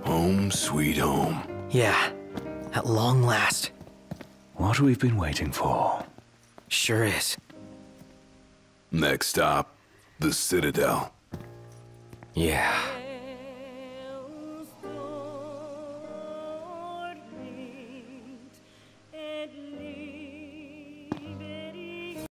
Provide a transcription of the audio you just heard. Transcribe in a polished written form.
Home sweet home. Yeah, at long last. What we've been waiting for. Sure is. Next stop, the Citadel. Yeah.